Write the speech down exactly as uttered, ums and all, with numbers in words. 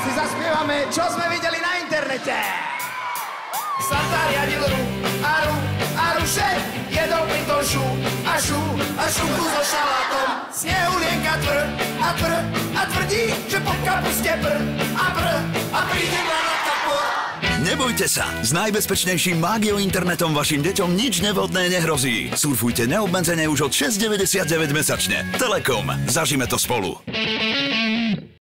si zaspievame, čo sme videli na internete. Santa riadil ru, a ru, a ruše, jedol pritom šu, a šu, a šunku so šalátom. Snehu lienka tvr, a tvr, a tvrdí, že po kapuste pr, a pr, a príde na tapor. Nebojte sa, s najbezpečnejším Mágiou internetom vašim deťom nič nevhodné nehrozí. Surfujte neobmedzene už od šesť deväťdesiatdeväť mesačne. Telekom, zažime to spolu.